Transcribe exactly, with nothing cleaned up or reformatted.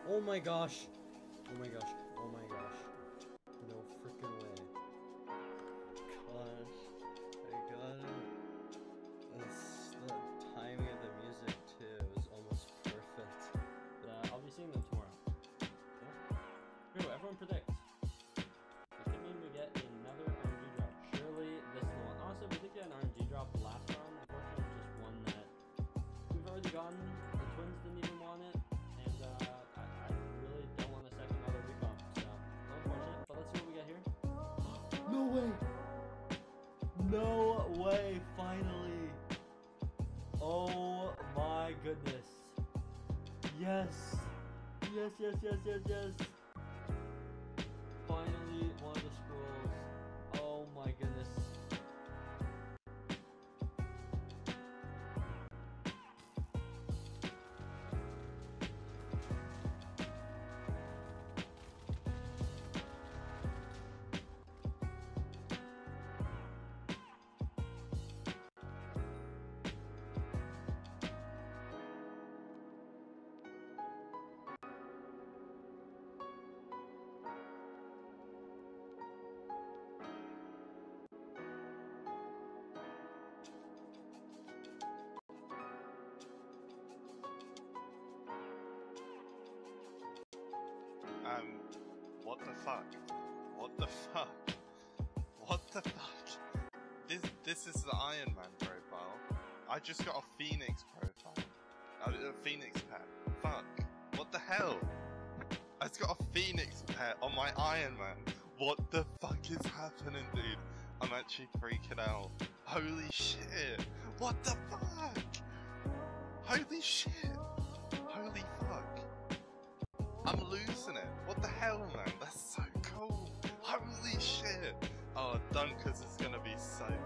Oh my gosh! Oh my gosh! Oh my gosh! No freaking way! Gosh, I got it. It's the timing of the music too. It was almost perfect. Uh, I'll be seeing them tomorrow. Yeah. True, everyone predicts. This could mean we get another R N G drop. Surely this is the one. Honestly, we did get an R N G drop last round. Unfortunately, it was just one that we've already gotten. The twins didn't even want it. And uh, I, I really don't want a second auto recomp. So, unfortunate. But let's see what we get here. No way! No way! Finally! Oh my goodness! Yes! Yes, yes, yes, yes, yes! Finally, one of the scrolls. Oh my goodness. Um, what the fuck? What the fuck? What the fuck? This this is the Iron Man profile. I just got a Phoenix profile. Uh, a Phoenix pet. Fuck. What the hell? I just got a Phoenix pet on my Iron Man. What the fuck is happening, dude? I'm actually freaking out. Holy shit! What the fuck? Holy shit! Holy fuck! I'm losing it. What the hell, man? That's so cool. Holy shit. Oh, Dunkers is gonna be so